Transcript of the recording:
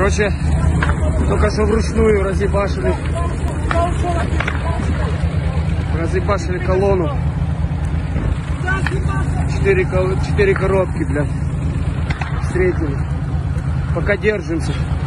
Короче, только что вручную разъебашили колонну. 4 коробки, блядь, встретили. Пока держимся.